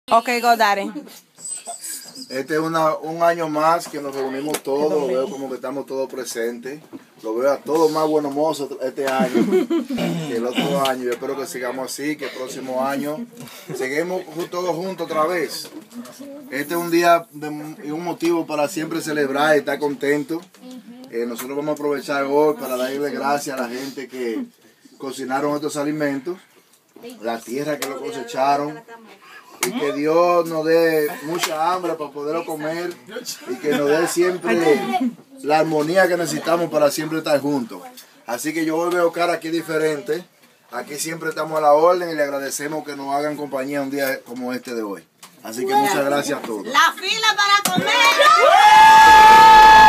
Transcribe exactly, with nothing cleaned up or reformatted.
Ok, go daddy. Este es una, un año más que nos reunimos todos, lo veo como que estamos todos presentes. Lo veo a todos más buenos mozos este año que el otro año. Yo espero que sigamos así, que el próximo año seguimos todos juntos otra vez. Este es un día de, y un motivo para siempre celebrar y estar contentos. Eh, nosotros vamos a aprovechar hoy para darle gracias a la gente que cocinaron estos alimentos, la tierra que lo cosecharon. Y que Dios nos dé mucha hambre para poderlo comer y que nos dé siempre la armonía que necesitamos para siempre estar juntos. Así que yo hoy veo cara aquí diferente. Aquí siempre estamos a la orden y le agradecemos que nos hagan compañía un día como este de hoy. Así que muchas gracias a todos. La fila para comer.